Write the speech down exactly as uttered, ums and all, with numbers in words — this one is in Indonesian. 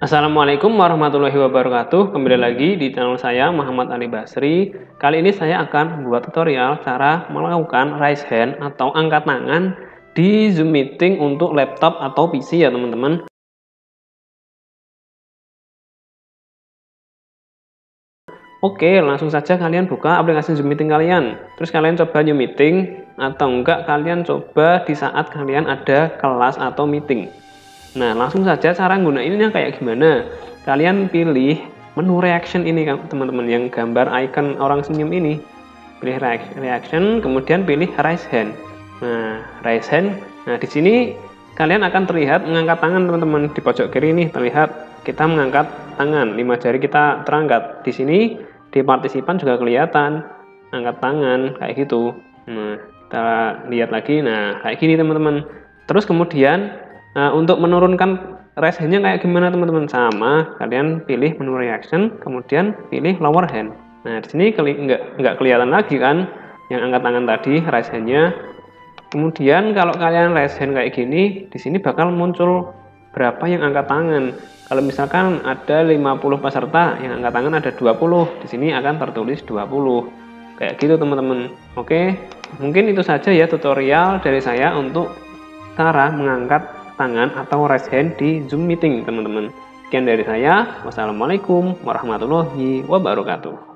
Assalamualaikum warahmatullahi wabarakatuh. Kembali lagi di channel saya Muhammad Ali Basri. Kali ini saya akan membuat tutorial cara melakukan raise hand atau angkat tangan di Zoom meeting untuk laptop atau P C ya teman-teman. Oke, langsung saja kalian buka aplikasi Zoom meeting kalian. Terus kalian coba new meeting atau enggak kalian coba di saat kalian ada kelas atau meeting. Nah, langsung saja cara gunainnya kayak gimana. Kalian pilih menu reaction ini kan teman-teman, yang gambar icon orang senyum ini. Pilih reaction, kemudian pilih raise hand. Nah, raise hand. Nah, di sini kalian akan terlihat mengangkat tangan teman-teman. Di pojok kiri ini terlihat kita mengangkat tangan, lima jari kita terangkat. Di sini di partisipan juga kelihatan angkat tangan kayak gitu. Nah, kita lihat lagi. Nah, kayak gini teman-teman. Terus kemudian nah, untuk menurunkan raise hand-nya kayak gimana teman-teman? Sama, kalian pilih menu reaction, kemudian pilih lower hand. Nah, di sini nggak nggak kelihatan lagi kan yang angkat tangan tadi raise hand-nya. Kemudian kalau kalian raise hand kayak gini, di sini bakal muncul berapa yang angkat tangan. Kalau misalkan ada lima puluh peserta, yang angkat tangan ada dua puluh, di sini akan tertulis dua puluh. Kayak gitu teman-teman. Oke, mungkin itu saja ya tutorial dari saya untuk cara mengangkat tangan atau raise hand di Zoom meeting teman-teman. Sekian dari saya. Wassalamualaikum warahmatullahi wabarakatuh.